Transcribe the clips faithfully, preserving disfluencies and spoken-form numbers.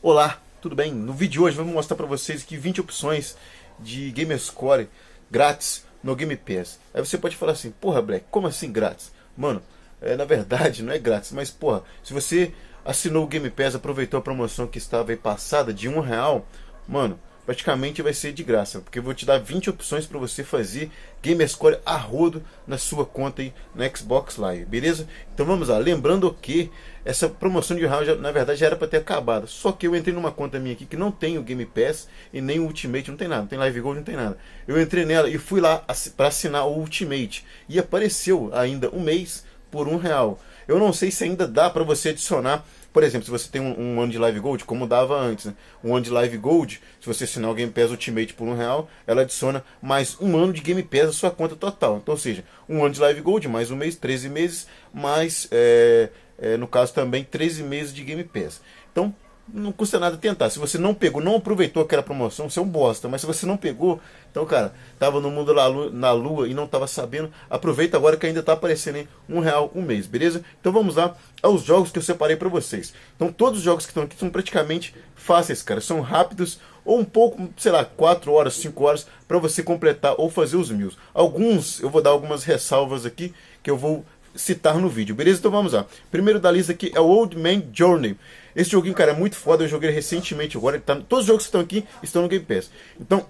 Olá, tudo bem? No vídeo de hoje vamos mostrar para vocês aqui vinte opções de Gamerscore grátis no Game Pass. Aí você pode falar assim, porra Black, como assim grátis? Mano, é, na verdade não é grátis, mas porra, se você assinou o Game Pass, aproveitou a promoção que estava aí passada de um real, mano, praticamente vai ser de graça, porque eu vou te dar vinte opções para você fazer Gamerscore a rodo na sua conta aí no Xbox Live, beleza? Então vamos lá, lembrando que essa promoção de um real já, na verdade já era para ter acabado, só que eu entrei numa conta minha aqui que não tem o Game Pass e nem o Ultimate, não tem nada, não tem Live Gold, não tem nada. Eu entrei nela e fui lá para assinar o Ultimate e apareceu ainda um mês por um real. Eu não sei se ainda dá para você adicionar. Por exemplo, se você tem um, um ano de Live Gold, como dava antes, né? Um ano de Live Gold, se você assinar o Game Pass Ultimate por um real, ela adiciona mais um ano de Game Pass à sua conta total. Então, ou seja, um ano de Live Gold, mais um mês, treze meses, mais, é, é, no caso também, treze meses de Game Pass. Então, não custa nada tentar. Se você não pegou, não aproveitou aquela promoção, você é um bosta. Mas se você não pegou, então, cara, tava no mundo na lua e não tava sabendo, aproveita agora que ainda tá aparecendo em um real um mês, beleza? Então vamos lá aos jogos que eu separei para vocês. Então todos os jogos que estão aqui são praticamente fáceis, cara. São rápidos ou um pouco, sei lá, quatro horas, cinco horas para você completar ou fazer os mil. Alguns, eu vou dar algumas ressalvas aqui que eu vou citar no vídeo, beleza? Então vamos lá. Primeiro da lista aqui é o Old Man Journey. Esse joguinho, cara, é muito foda. Eu joguei recentemente agora. Ele tá, todos os jogos que estão aqui estão no Game Pass. Então,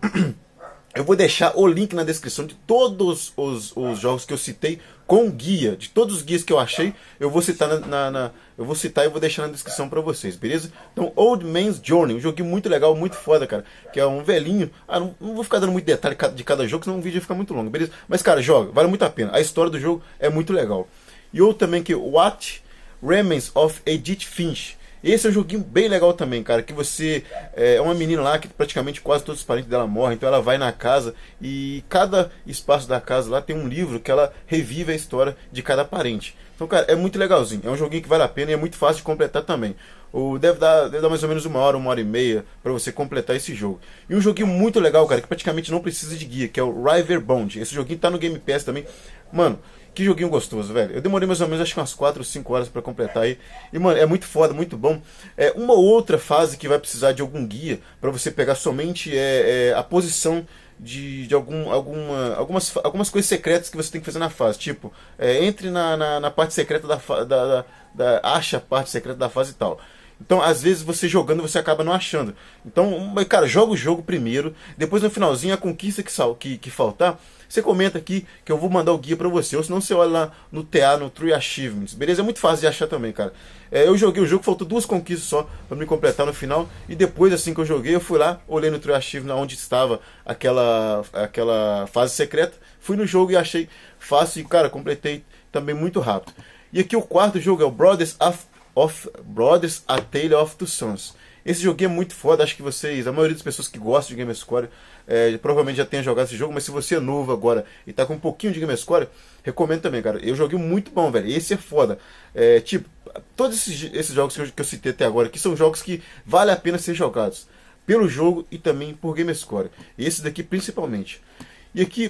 eu vou deixar o link na descrição de todos os, os jogos que eu citei com guia. De todos os guias que eu achei, eu vou citar na, na, na eu vou citar e vou deixar na descrição pra vocês, beleza? Então, Old Man's Journey, um joguinho muito legal, muito foda, cara. Que é um velhinho. Ah, não, não vou ficar dando muito detalhe de cada jogo, senão o vídeo vai ficar muito longo, beleza? Mas, cara, joga, vale muito a pena. A história do jogo é muito legal. E outro também que What Remains of Edith Finch. Esse é um joguinho bem legal também, cara, que você é uma menina lá que praticamente quase todos os parentes dela morrem, então ela vai na casa e cada espaço da casa lá tem um livro que ela revive a história de cada parente. Então, cara, é muito legalzinho, é um joguinho que vale a pena e é muito fácil de completar também. O, deve, dar, deve dar mais ou menos uma hora, uma hora e meia para você completar esse jogo. E um joguinho muito legal, cara, que praticamente não precisa de guia, que é o River Bond. Esse joguinho tá no Game Pass também. Mano, que joguinho gostoso, velho. Eu demorei mais ou menos, acho que umas quatro ou cinco horas pra completar aí. E, mano, é muito foda, muito bom. É uma outra fase que vai precisar de algum guia pra você pegar somente é, é, a posição de, de algum, alguma, algumas, algumas coisas secretas que você tem que fazer na fase. Tipo, é, entre na, na, na parte secreta da, da, da, da... Acha a parte secreta da fase e tal. Então, às vezes, você jogando, você acaba não achando. Então, cara, joga o jogo primeiro. Depois, no finalzinho, a conquista que, sal, que, que faltar, você comenta aqui que eu vou mandar o guia pra você. Ou senão você olha lá no T A, no True Achievements. Beleza? É muito fácil de achar também, cara. É, eu joguei o jogo, faltou duas conquistas só pra me completar no final. E depois, assim que eu joguei, eu fui lá, olhei no True Achievements onde estava aquela, aquela fase secreta. Fui no jogo e achei fácil. E, cara, completei também muito rápido. E aqui o quarto jogo é o Brothers of Of Brothers, A Tale of Two Sons. Esse joguinho é muito foda, acho que vocês, a maioria das pessoas que gostam de Gamerscore, é, provavelmente já tenha jogado esse jogo, mas se você é novo agora e tá com um pouquinho de Gamerscore, recomendo também, cara. Eu joguei muito bom, velho. Esse é foda. É, tipo, todos esses, esses jogos que eu, que eu citei até agora aqui são jogos que vale a pena ser jogados pelo jogo e também por Gamerscore. E esse daqui principalmente. E aqui,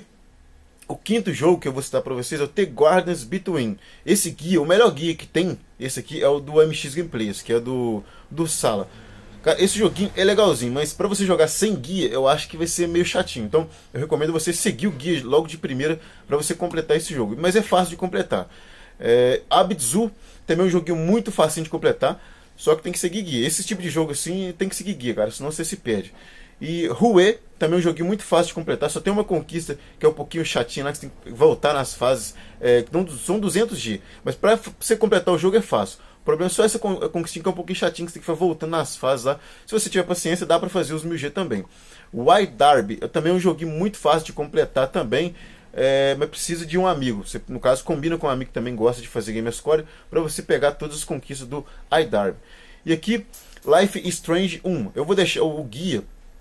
o quinto jogo que eu vou citar para vocês é o The Gardens Between. Esse guia, o melhor guia que tem, esse aqui é o do M X Gameplays, que é do, do Sala. Cara, esse joguinho é legalzinho, mas para você jogar sem guia, eu acho que vai ser meio chatinho. Então, eu recomendo você seguir o guia logo de primeira para você completar esse jogo. Mas é fácil de completar. É, Abzu também é um joguinho muito fácil de completar, só que tem que seguir guia. Esse tipo de jogo assim tem que seguir guia, cara, senão você se perde. E Rue também é um joguinho muito fácil de completar. Só tem uma conquista que é um pouquinho chatinha lá, que você tem que voltar nas fases, é, são duzentos dias. Mas para você completar o jogo é fácil. O problema é só essa conquista que é um pouquinho chatinha, que você tem que ficar voltando nas fases lá. Se você tiver paciência, dá para fazer os mil G também. White Derby também é um joguinho muito fácil de completar também, é, mas precisa de um amigo. Você, no caso, combina com um amigo que também gosta de fazer Gamerscore para você pegar todas as conquistas do White Derby. E aqui, Life is Strange um. Eu vou deixar o guia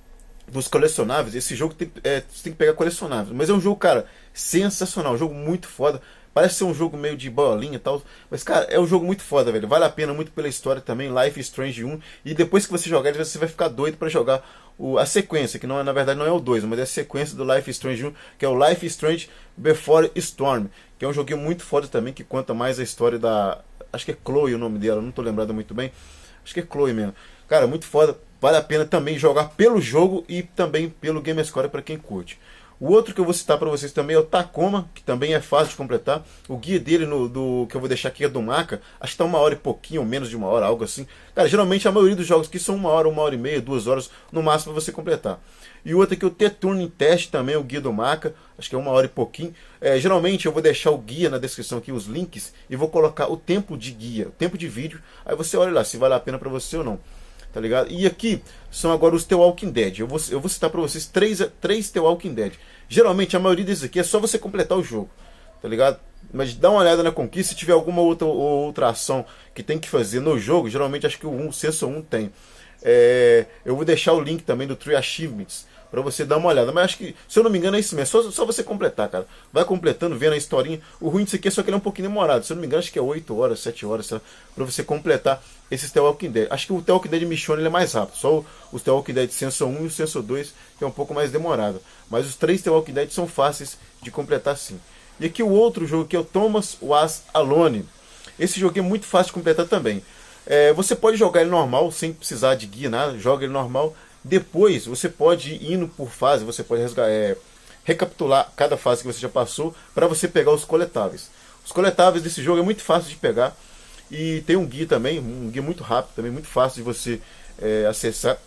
dos colecionáveis. Esse jogo tem, é, você tem que pegar colecionáveis, mas é um jogo, cara, sensacional, um jogo muito foda. Parece ser um jogo meio de bolinha e tal, mas, cara, é um jogo muito foda, velho. Vale a pena muito pela história também, Life is Strange um. E depois que você jogar ele, você vai ficar doido pra jogar o, a sequência, que não é, na verdade não é o dois, mas é a sequência do Life is Strange um, que é o Life is Strange Before Storm, que é um joguinho muito foda também, que conta mais a história da... Acho que é Chloe o nome dela, não tô lembrado muito bem. Acho que é Chloe mesmo. Cara, muito foda. Vale a pena também jogar pelo jogo e também pelo Gamerscore para quem curte. O outro que eu vou citar para vocês também é o Tacoma, que também é fácil de completar. O guia dele, no, do, que eu vou deixar aqui, é do Maca. Acho que tá uma hora e pouquinho, ou menos de uma hora, algo assim. Cara, geralmente a maioria dos jogos aqui são uma hora, uma hora e meia, duas horas, no máximo para você completar. E o outro aqui, o T-Turning Test, também é o guia do Maca. Acho que é uma hora e pouquinho. É, geralmente eu vou deixar o guia na descrição aqui, os links, e vou colocar o tempo de guia, o tempo de vídeo. Aí você olha lá se vale a pena para você ou não. Tá ligado? E aqui são agora os The Walking Dead. Eu vou, eu vou citar pra vocês três, três The Walking Dead. Geralmente a maioria desses aqui é só você completar o jogo. Tá ligado? Mas dá uma olhada na conquista. Se tiver alguma outra, outra ação que tem que fazer no jogo, geralmente acho que o um, o Censo um tem. É, eu vou deixar o link também do Tree Achievements pra você dar uma olhada. Mas acho que, se eu não me engano, é isso mesmo. É só, só você completar, cara. Vai completando, vendo a historinha. O ruim disso aqui é só que ele é um pouquinho demorado. Se eu não me engano, acho que é oito horas, sete horas, sabe? Pra você completar esses The Walking Dead. Acho que o The Walking Dead Michonne ele é mais rápido. Só o, os The Walking Dead Censo um e o Censo dois que é um pouco mais demorado. Mas os três The Walking Dead são fáceis de completar sim. E aqui o outro jogo que é o Thomas Was Alone. Esse jogo é muito fácil de completar também. É, você pode jogar ele normal, sem precisar de guia, nada. Joga ele normal. Depois você pode ir indo por fase. Você pode é, recapitular cada fase que você já passou para você pegar os coletáveis. Os coletáveis desse jogo é muito fácil de pegar. E tem um guia também, um guia muito rápido, também muito fácil de você é, acessar,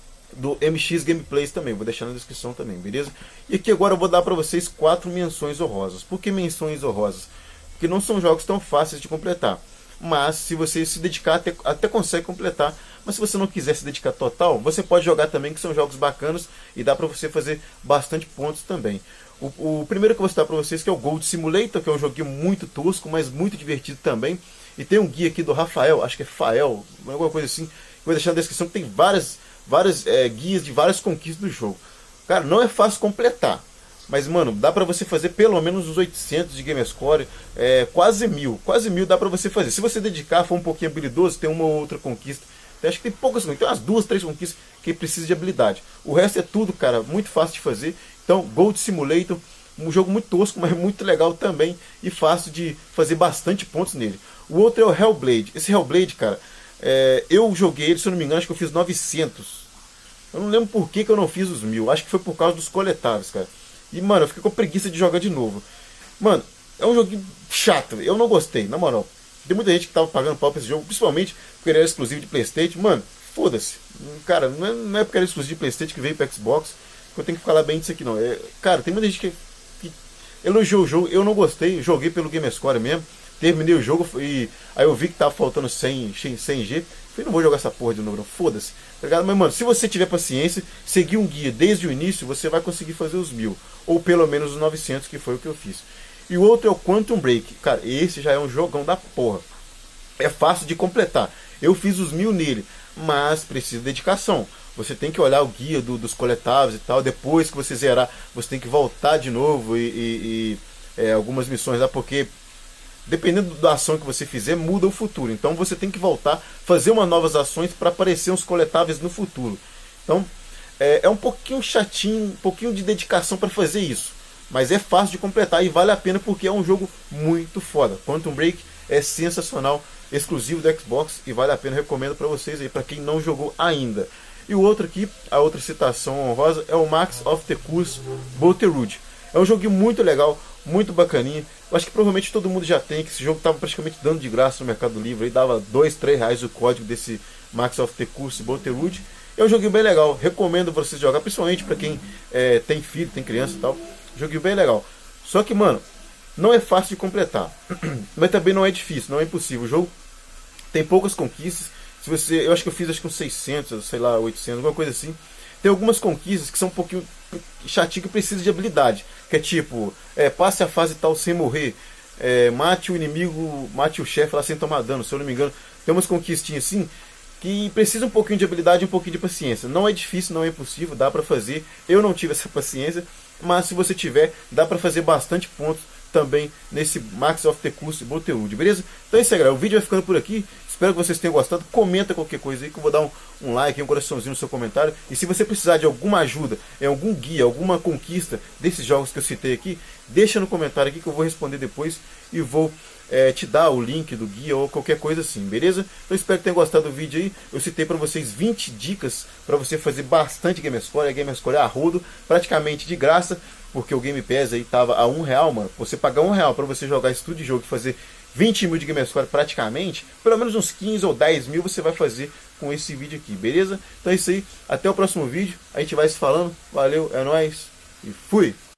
do M X Gameplays também, vou deixar na descrição também, beleza? E aqui agora eu vou dar para vocês quatro menções honrosas. Por que menções honrosas? Porque não são jogos tão fáceis de completar, mas se você se dedicar até, até consegue completar. Mas se você não quiser se dedicar total, você pode jogar também, que são jogos bacanas e dá para você fazer bastante pontos também. O, o primeiro que eu vou citar para vocês que é o Gold Simulator, que é um joguinho muito tosco, mas muito divertido também. E tem um guia aqui do Rafael, acho que é Fael, alguma coisa assim, que eu vou deixar na descrição, que tem várias, várias é, guias de várias conquistas do jogo. Cara, não é fácil completar, mas mano, dá pra você fazer pelo menos uns oitocentos de Gamerscore, é, quase mil, quase mil dá pra você fazer. Se você dedicar, for um pouquinho habilidoso, tem uma ou outra conquista. Eu acho que tem poucas conquistas, tem umas duas, três conquistas que precisa de habilidade. O resto é tudo, cara, muito fácil de fazer. Então, Gold Simulator, um jogo muito tosco, mas muito legal também e fácil de fazer bastante pontos nele. O outro é o Hellblade. Esse Hellblade, cara, é, eu joguei ele, se eu não me engano, acho que eu fiz novecentos. Eu não lembro por que, que eu não fiz os mil. Acho que foi por causa dos coletáveis, cara. E, mano, eu fiquei com preguiça de jogar de novo. Mano, é um joguinho chato. Eu não gostei, na moral. Tem muita gente que tava pagando pau pra esse jogo, principalmente porque ele era exclusivo de PlayStation. Mano, foda-se. Cara, não é, não é porque era exclusivo de PlayStation que veio pro Xbox que eu tenho que falar bem disso aqui, não. É, cara, tem muita gente que, que elogiou o jogo. Eu não gostei. Joguei pelo Gamerscore mesmo. Terminei o jogo e aí eu vi que tava faltando cem, cem G. Falei, não vou jogar essa porra de novo, não. Foda-se. Tá ligado? Mas, mano, se você tiver paciência, seguir um guia desde o início, você vai conseguir fazer os mil. Ou pelo menos os novecentos, que foi o que eu fiz. E o outro é o Quantum Break. Cara, esse já é um jogão da porra. É fácil de completar. Eu fiz os mil nele, mas precisa de dedicação. Você tem que olhar o guia do, dos coletáveis e tal. Depois que você zerar, você tem que voltar de novo e, e, e é, algumas missões lá, porque dependendo da ação que você fizer, muda o futuro. Então você tem que voltar, fazer umas novas ações para aparecer uns coletáveis no futuro. Então é, é um pouquinho chatinho, um pouquinho de dedicação para fazer isso. Mas é fácil de completar e vale a pena porque é um jogo muito foda. Quantum Break é sensacional, exclusivo do Xbox e vale a pena, recomendo para vocês aí, para quem não jogou ainda. E o outro aqui, a outra citação honrosa, é o Max of the Curse Boulderwood. É um joguinho muito legal, muito bacaninha. Eu acho que provavelmente todo mundo já tem, que esse jogo estava praticamente dando de graça no Mercado Livre. Aí dava dois, três reais o código desse Max of the Curse Boulderwood. É um joguinho bem legal, recomendo vocês jogar, principalmente para quem é, tem filho, tem criança e tal. Joguinho bem legal. Só que, mano, não é fácil de completar. Mas também não é difícil, não é impossível. O jogo tem poucas conquistas. Se você, eu acho que eu fiz acho que uns seiscentos, sei lá, oitocentos, alguma coisa assim. Tem algumas conquistas que são um pouquinho chatinho, que precisa de habilidade. Que é tipo, é, passe a fase tal sem morrer. É, mate o inimigo, mate o chefe lá sem tomar dano, se eu não me engano. Tem umas conquistinhas assim que precisa um pouquinho de habilidade e um pouquinho de paciência. Não é difícil, não é impossível, dá pra fazer. Eu não tive essa paciência, mas se você tiver, dá pra fazer bastante pontos também nesse Max of the Curse Boulderwood, beleza? Então é isso aí, galera. O vídeo vai ficando por aqui. Espero que vocês tenham gostado. Comenta qualquer coisa aí que eu vou dar um, um like, um coraçãozinho no seu comentário. E se você precisar de alguma ajuda, em algum guia, alguma conquista desses jogos que eu citei aqui, deixa no comentário aqui que eu vou responder depois e vou é, te dar o link do guia ou qualquer coisa assim, beleza? Então espero que tenham gostado do vídeo aí. Eu citei para vocês vinte dicas para você fazer bastante Gamerscore. A Gamerscore é a rodo, praticamente de graça, porque o Game Pass aí tava a um real, mano. Você pagar um real para você jogar esse tudo de jogo e fazer vinte mil de Gamerscore praticamente, pelo menos uns quinze ou dez mil você vai fazer com esse vídeo aqui, beleza? Então é isso aí, até o próximo vídeo, a gente vai se falando, valeu, é nóis e fui!